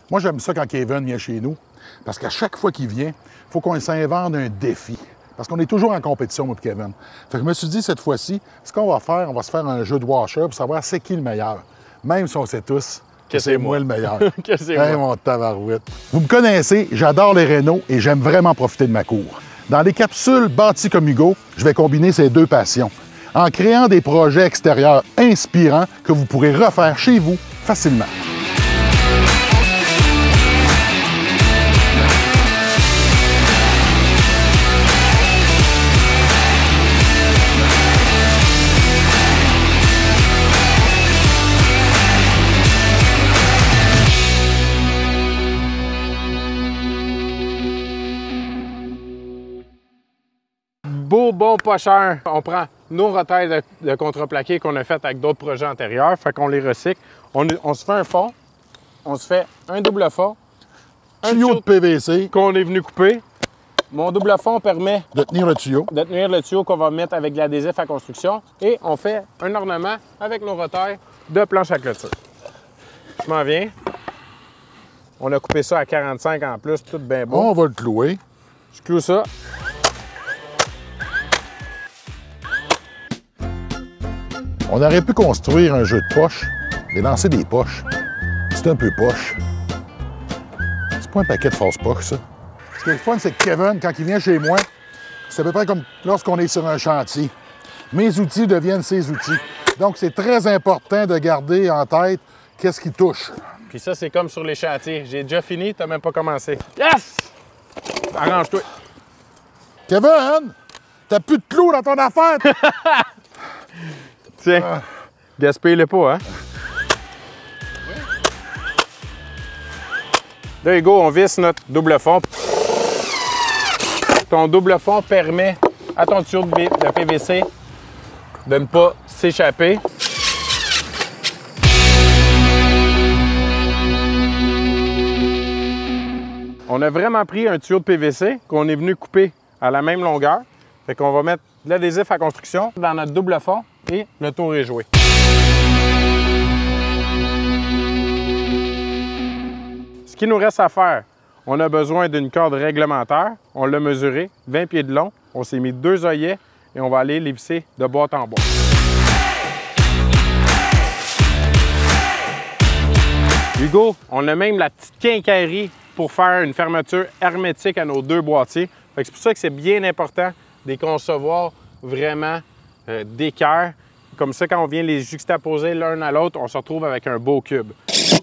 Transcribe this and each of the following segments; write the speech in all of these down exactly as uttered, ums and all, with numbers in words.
Moi, j'aime ça quand Kevin vient chez nous, parce qu'à chaque fois qu'il vient, il faut qu'on s'invente un défi. Parce qu'on est toujours en compétition, moi et Kevin. Fait que je me suis dit, cette fois-ci, ce qu'on va faire, on va se faire un jeu de washer pour savoir c'est qui le meilleur. Même si on sait tous que, que c'est moi. moi le meilleur. que c'est hey, moi. mon tabarouette. Vous me connaissez, j'adore les rénaux et j'aime vraiment profiter de ma cour. Dans les capsules bâties comme Hugo, je vais combiner ces deux passions en créant des projets extérieurs inspirants que vous pourrez refaire chez vous facilement. Beau, bon, pas cher. On prend nos retails de, de contreplaqué qu'on a fait avec d'autres projets antérieurs, fait qu'on les recycle. On, on se fait un fond, on se fait un double fond, un tuyau de P V C qu'on est venu couper. Mon double fond permet de tenir le tuyau, de tenir le tuyau qu'on va mettre avec de l'adhésif à construction et on fait un ornement avec nos retails de planche à clôture. Je m'en viens. On a coupé ça à quarante-cinq en plus, tout bien beau. On va le clouer. Je cloue ça. On aurait pu construire un jeu de poche, mais lancer des poches, c'est un peu poche. C'est pas un paquet de fausses poches, ça. Ce qui est le fun, c'est que Kevin, quand il vient chez moi, c'est à peu près comme lorsqu'on est sur un chantier. Mes outils deviennent ses outils. Donc, c'est très important de garder en tête qu'est-ce qui touche. Puis ça, c'est comme sur les chantiers. J'ai déjà fini, t'as même pas commencé. Yes! Arrange-toi. Kevin, t'as plus de clous dans ton affaire! Tiens, ah. Gaspille-le pas, hein? Là, Hugo, on visse notre double fond. Ton double fond permet à ton tuyau de P V C de ne pas s'échapper. On a vraiment pris un tuyau de P V C qu'on est venu couper à la même longueur. Fait qu'on va mettre de l'adhésif à construction dans notre double fond et le tour est joué. Ce qu'il nous reste à faire, on a besoin d'une corde réglementaire. On l'a mesuré, vingt pieds de long. On s'est mis deux œillets et on va aller les visser de boîte en boîte. Hugo, on a même la petite quincaillerie pour faire une fermeture hermétique à nos deux boîtiers. C'est pour ça que c'est bien important de les concevoir vraiment euh, d'équerre. Comme ça, quand on vient les juxtaposer l'un à l'autre, on se retrouve avec un beau cube.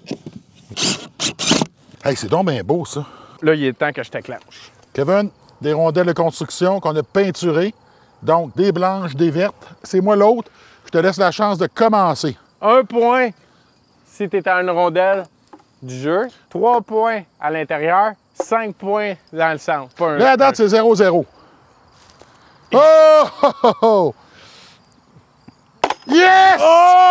Hey, c'est donc bien beau, ça. Là, il est temps que je t'éclenche. Kevin, des rondelles de construction qu'on a peinturées. Donc, des blanches, des vertes. C'est moi l'autre. Je te laisse la chance de commencer. Un point si tu es à une rondelle du jeu. Trois points à l'intérieur. Cinq points dans le centre. Pas un, là, à date, c'est zéro zéro. Oh, oh, oh, oh! Yes! Oh!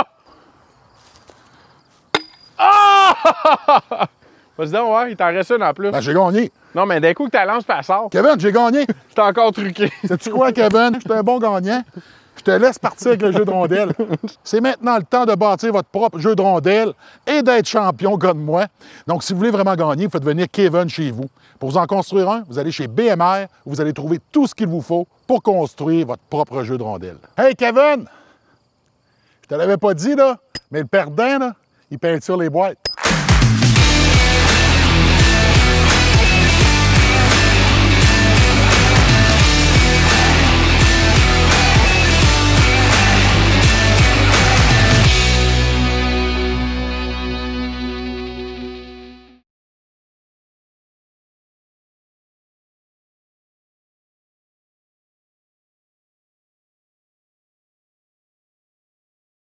Oh! Vas-y donc, ouais, il t'en reste une en plus. Ben, j'ai gagné. Non, mais d'un coup que ta lance passe. Kevin, j'ai gagné. J'étais encore truqué. Sais-tu quoi, Kevin? Je suis un bon gagnant. Je te laisse partir avec le jeu de rondelles. C'est maintenant le temps de bâtir votre propre jeu de rondelles et d'être champion comme moi. Donc, si vous voulez vraiment gagner, vous faites venir Kevin chez vous. Pour vous en construire un, vous allez chez B M R où vous allez trouver tout ce qu'il vous faut pour construire votre propre jeu de rondelles. Hey, Kevin! Je te l'avais pas dit, là, mais le perdant, là, il peinture les boîtes.